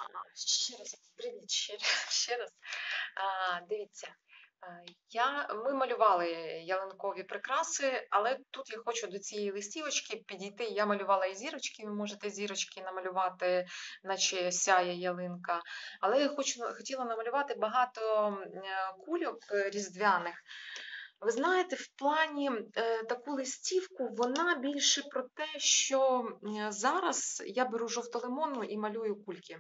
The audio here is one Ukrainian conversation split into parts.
Ще раз, привіт, ще раз. Дивіться, ми малювали ялинкові прикраси, але тут я хочу до цієї листівочки підійти. Я малювала і зірочки, ви можете зірочки намалювати, наче сяє ялинка. Але я хотіла намалювати багато кульок різдвяних. Ви знаєте, в плані таку листівку, вона більше про те, що зараз я беру жовто-лимонну і малюю кульки.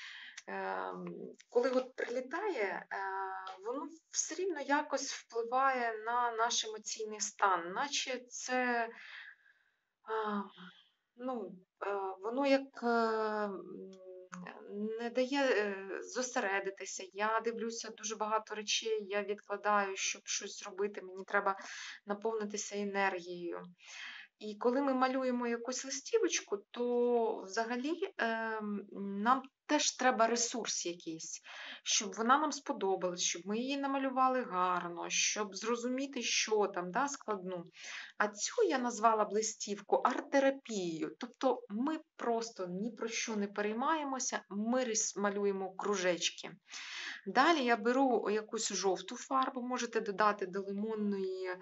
Коли от прилітає, воно все рівно якось впливає на наш емоційний стан, наче це, ну, воно як не дає зосередитися. Я дивлюся дуже багато речей, я відкладаю, щоб щось зробити, мені треба наповнитися енергією. І коли ми малюємо якусь листівочку, то взагалі нам теж треба ресурс якийсь, щоб вона нам сподобалась, щоб ми її намалювали гарно, щоб зрозуміти, що там, да, складну. А цю я назвала б листівку арт-терапією. Тобто ми просто ні про що не переймаємося, ми малюємо кружечки. Далі я беру якусь жовту фарбу, можете додати до лимонної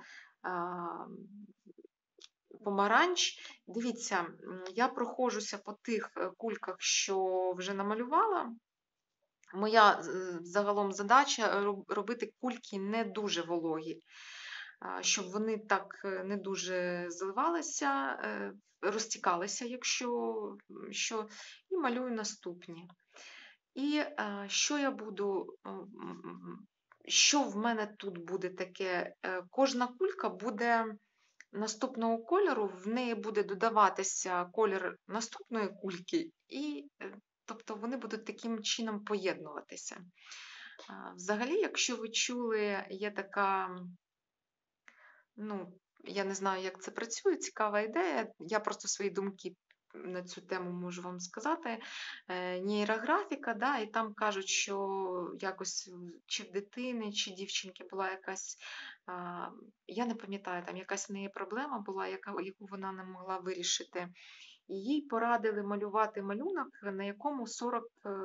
помаранч. Дивіться, я проходжуся по тих кульках, що вже намалювала. Моя загалом задача робити кульки не дуже вологі, щоб вони так не дуже зливалися, розтікалися, якщо що, і малюю наступні. І що я буду, що в мене тут буде таке? Кожна кулька буде наступного кольору, в неї буде додаватися колір наступної кульки, і тобто вони будуть таким чином поєднуватися. Взагалі, якщо ви чули, є така, ну, я не знаю, як це працює, цікава ідея, я просто свої думки на цю тему можу вам сказати. Нейрографіка, да, і там кажуть, що якось чи в дитини, чи дівчинки була якась, я не пам'ятаю, там якась в неї проблема була, яку вона не могла вирішити. І їй порадили малювати малюнок, на якому 40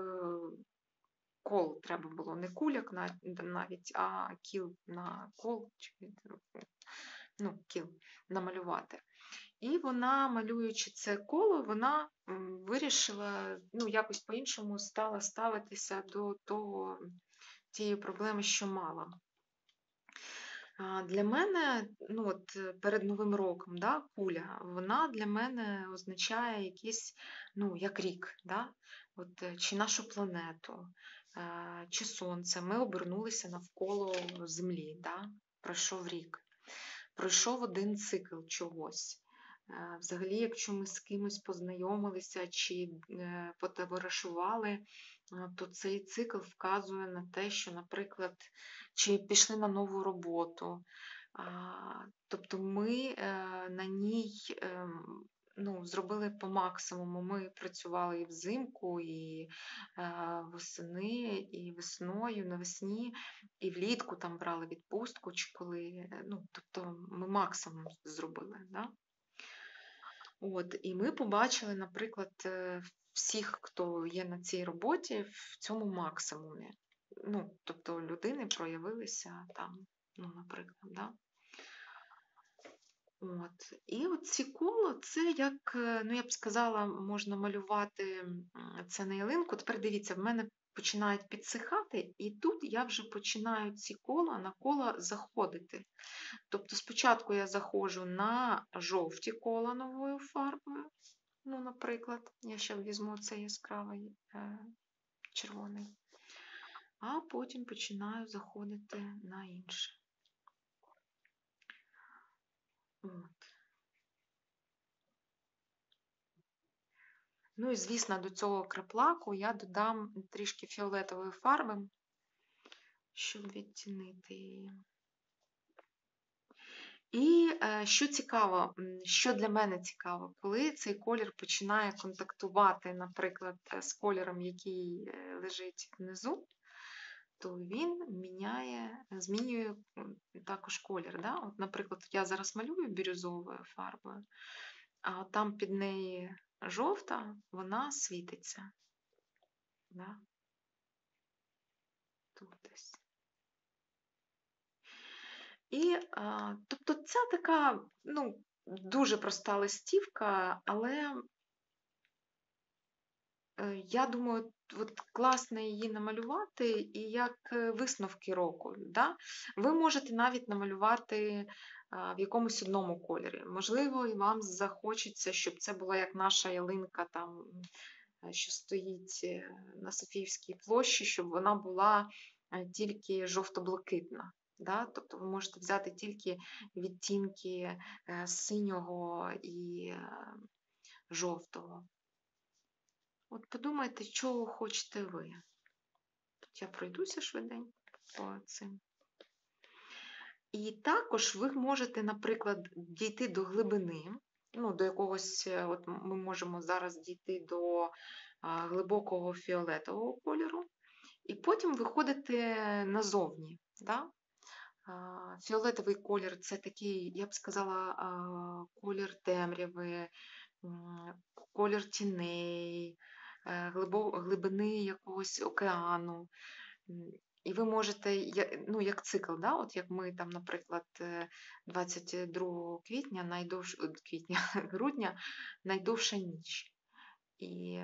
кол треба було, не куляк навіть, а кіл на кол, ну, кіл намалювати. І вона, малюючи це коло, вона вирішила, ну, якось по-іншому стала ставитися до тієї проблеми, що мала. Для мене, ну, от перед Новим роком, да, куля, вона для мене означає якийсь, ну, як рік, да? От, чи нашу планету, чи сонце. Ми обернулися навколо Землі, да? Пройшов рік. Пройшов один цикл чогось. Взагалі, якщо ми з кимось познайомилися чи потоваришували, то цей цикл вказує на те, що, наприклад, чи пішли на нову роботу. Тобто ми на ній, ну, зробили по максимуму. Ми працювали і взимку, і восени, і весною, навесні, і влітку там брали відпустку, чи коли, ну, тобто ми максимум зробили. Да? От, і ми побачили, наприклад, всіх, хто є на цій роботі, в цьому максимумі. Ну, тобто людини проявилися там, ну, наприклад, да? От. І от ці коло, це як, ну, я б сказала, можна малювати це на ялинку. Тепер дивіться, в мене починають підсихати, і тут я вже починаю ці кола на кола заходити. Тобто спочатку я заходжу на жовті кола новою фарбою, ну, наприклад, я ще візьму цей яскравий червоний, а потім починаю заходити на інше. От. Ну і, звісно, до цього краплаку я додам трішки фіолетової фарби, щоб відтінити її. І що цікаво, що для мене цікаво, коли цей колір починає контактувати, наприклад, з кольором, який лежить внизу, то він змінює також колір. Да? От, наприклад, я зараз малюю бірюзовою фарбою, а там під неї жовта, вона світиться. Да? Тут десь. І, тобто це така, ну, дуже проста листівка, але я думаю, от класно її намалювати і як висновки року. Да? Ви можете навіть намалювати в якомусь одному кольорі. Можливо, і вам захочеться, щоб це була як наша ялинка, там, що стоїть на Софіївській площі, щоб вона була тільки жовто-блакитна. Да? Тобто ви можете взяти тільки відтінки синього і жовтого. От подумайте, чого хочете ви. Тут я пройдуся швиденько по цим. І також ви можете, наприклад, дійти до глибини, ну, до якогось, от ми можемо зараз дійти до глибокого фіолетового кольору, і потім виходите назовні. Да? Фіолетовий колір – це такий, я б сказала, колір темряви, колір тіней, глибини якогось океану. І ви можете, ну, як цикл, да? От як ми там, наприклад, 22 грудня найдовша ніч. І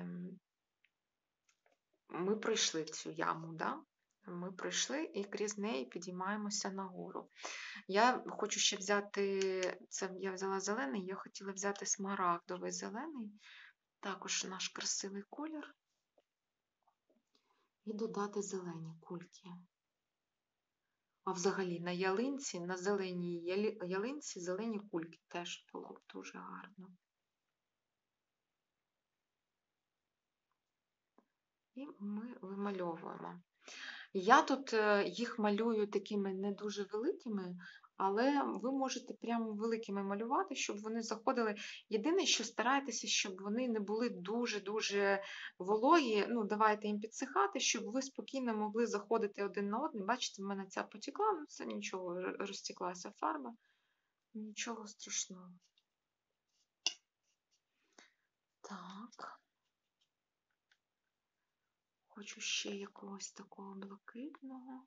ми пройшли цю яму, да? Ми пройшли і крізь неї підіймаємося нагору. Я хочу ще взяти, це я взяла зелений, я хотіла взяти смарагдовий зелений, також наш красивий колір, і додати зелені кульки. А взагалі на ялинці, на зеленій ялинці зелені кульки теж було б дуже гарно. І ми вимальовуємо. Я тут їх малюю такими не дуже великими, але ви можете прямо великими малювати, щоб вони заходили. Єдине, що старайтеся, щоб вони не були дуже-дуже вологі. Ну, давайте їм підсихати, щоб ви спокійно могли заходити один на один. Бачите, в мене ця потекла, ну це нічого, розтеклася фарба. Нічого страшного. Так. Хочу ще якогось такого блакитного.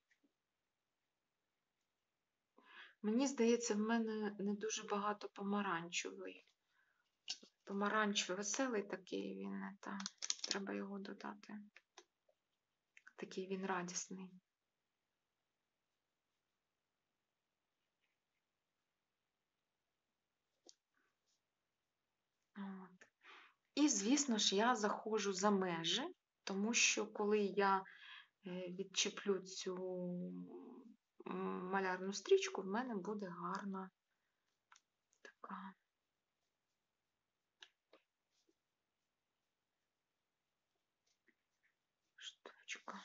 Мені здається, в мене не дуже багато помаранчевий. Помаранчевий веселий такий він, та треба його додати. Такий він радісний. От. І, звісно ж, я заходжу за межі, тому що коли я відчеплю цю малярну стрічку, в мене буде гарна така штучка.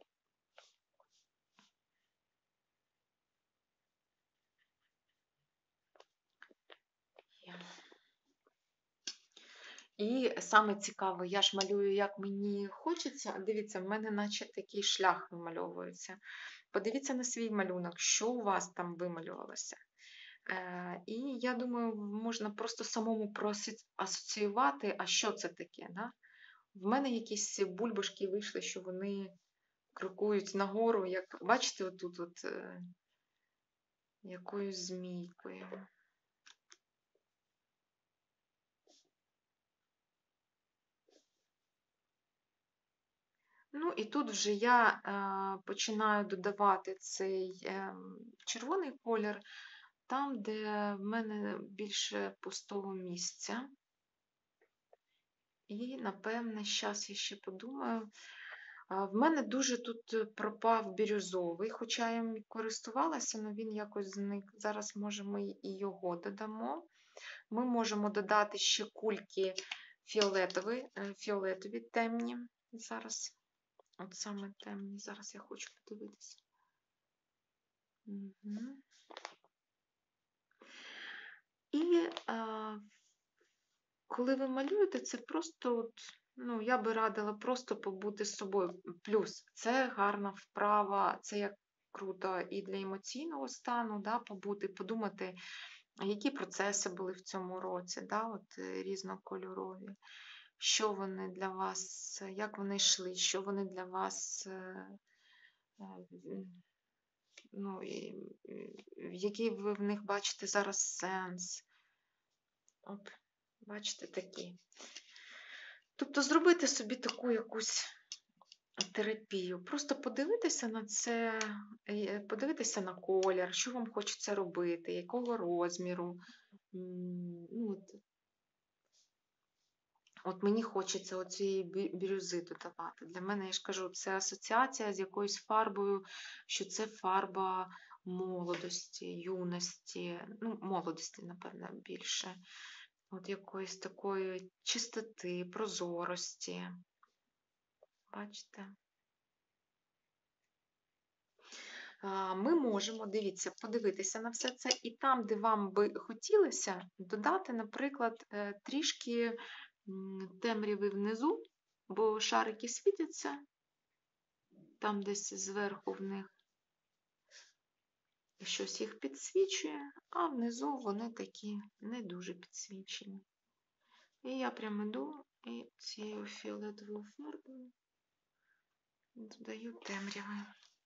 І саме цікаве, я ж малюю, як мені хочеться. Дивіться, в мене наче такий шлях вимальовується. Подивіться на свій малюнок, що у вас там вималювалося. І я думаю, можна просто самому асоціювати, а що це таке. Да? В мене якісь бульбашки вийшли, що вони крокують нагору, як, бачите, отут от якоюсь змійкою. Ну, і тут вже я починаю додавати цей червоний колір, там, де в мене більше пустого місця. І, напевне, зараз я ще подумаю. В мене дуже тут пропав бірюзовий, хоча я їм користувалася, але він якось зник. Зараз, може, ми і його додамо. Ми можемо додати ще кульки фіолетові темні. Зараз, от саме темні, зараз я хочу подивитися. Угу. І коли ви малюєте, це просто, от, ну, я би радила просто побути з собою. Плюс це гарна вправа, це як круто і для емоційного стану, да, побути, подумати, які процеси були в цьому році, да, от, різнокольорові. що вони для вас, як вони йшли, що вони для вас, ну, який ви в них бачите зараз сенс. От, бачите, такі. Тобто зробити собі таку якусь терапію. Просто подивитися на це, подивитися на колір, що вам хочеться робити, якого розміру. Ну, от мені хочеться оцієї бірюзи додавати. Для мене, я ж кажу, це асоціація з якоюсь фарбою, що це фарба молодості, юності, ну, молодості, напевно, більше. От якоїсь такої чистоти, прозорості. Бачите? Ми можемо, дивіться, подивитися на все це, і там, де вам би хотілося, додати, наприклад, трішки темряви внизу, бо шарики світяться, там десь зверху в них щось їх підсвічує, а внизу вони такі не дуже підсвічені. І я прямо йду і цією фіолетовою фарбою додаю темряви.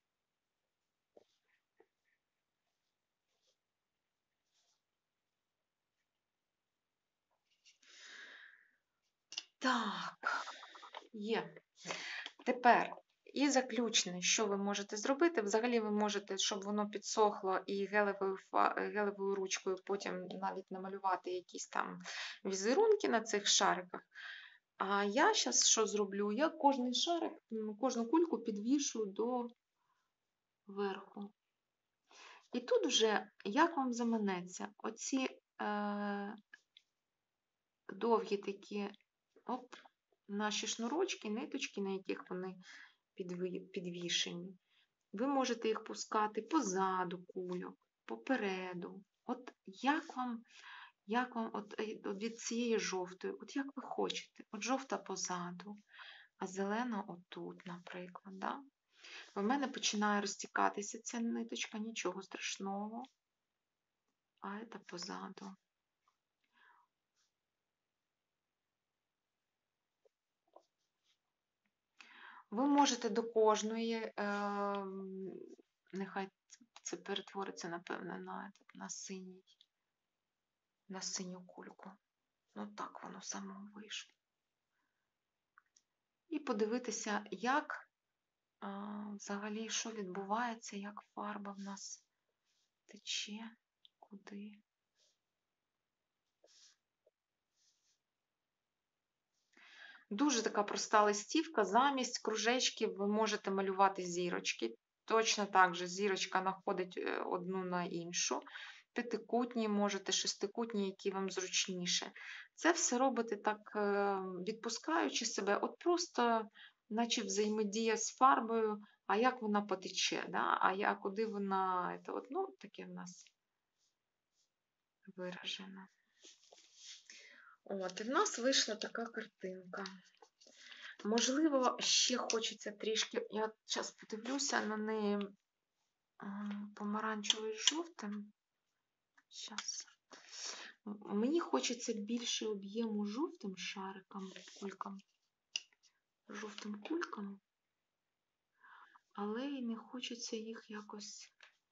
Так, є. Тепер, і заключне, що ви можете зробити, взагалі ви можете, щоб воно підсохло, і гелевою ручкою потім навіть намалювати якісь там візерунки на цих шариках. А я зараз що зроблю? Я кожний шарик, кожну кульку підвішу до верху. І тут вже, як вам заманеться, оці довгі такі наші шнурочки, ниточки, на яких вони підвішені. Ви можете їх пускати позаду кульок, попереду. От як вам от від цієї жовтої, от як ви хочете. От жовта позаду, а зелена отут, наприклад. Да? В мене починає розтікатися ця ниточка, нічого страшного. А це позаду. Ви можете до кожної, нехай це перетвориться, напевно, на синю кульку. Ну так воно само вийшло. І подивитися, як взагалі, що відбувається, як фарба в нас тече, куди. Дуже така проста листівка. Замість кружечків ви можете малювати зірочки. Точно так же зірочка находить одну на іншу. П'ятикутні, можете шестикутні, які вам зручніше. Це все робите так, відпускаючи себе, от просто, наче взаємодія з фарбою, а як вона потече, да? А куди вона, ну, таке в нас виражено. От, і в нас вийшла така картинка. Можливо, ще хочеться трішки, я зараз подивлюся на неї помаранчевий з жовтим. Зараз. Мені хочеться більше об'єму жовтим шарикам, жовтим кулькам, але й не хочеться їх якось,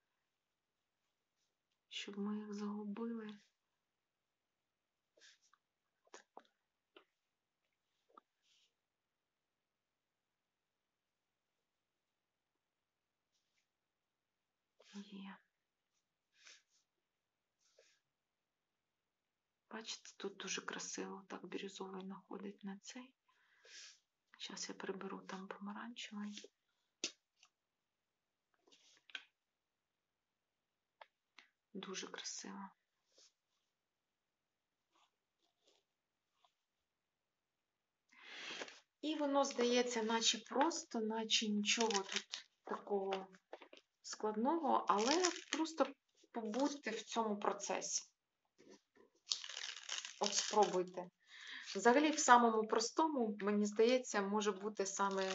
щоб ми їх загубили. Є. Бачите, тут дуже красиво так бірюзовий находить на цей. Зараз я приберу там помаранчевий. Дуже красиво. І воно здається, наче просто, наче нічого тут такого складного, але просто побудьте в цьому процесі. От спробуйте. Взагалі, в самому простому, мені здається, може бути саме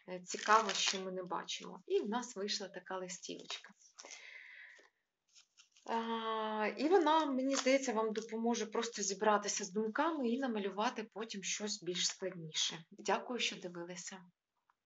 цікаво, що ми не бачимо. І в нас вийшла така листівочка. І вона, мені здається, вам допоможе просто зібратися з думками і намалювати потім щось більш складніше. Дякую, що дивилися.